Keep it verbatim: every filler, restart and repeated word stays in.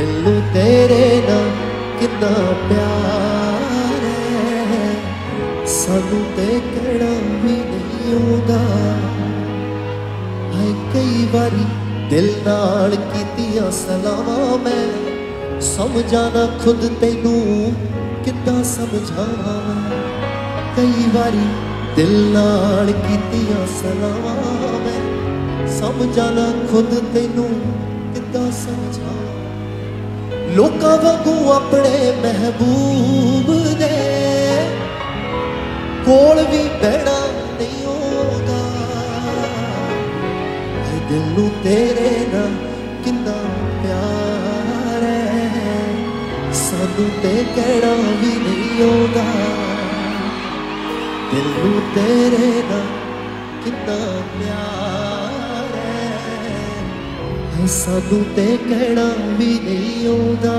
दिल नूं तेरे नाल कितना प्यार है, सानू ते कहना भी नहीं आउंदा। हाय कई बारी दिल नाल कीतियां सलावां मैं समझा ना खुद तैनू किद्दां समझावां। कई बारी दिल नाल कीतियां सलावां मैं समझा ना खुद तैनू किद्दां समझावां। लोकां वांगू अपने महबूब दे कोल भी बहना नहीं होगा। दिल नूं तेरे नाल कितना प्यार है, सानू ते कहना भी नहीं आउंदा। दिल नूं तेरे नाल कितना प्यार है, सानू ते कहना भी नहीं आउंदा।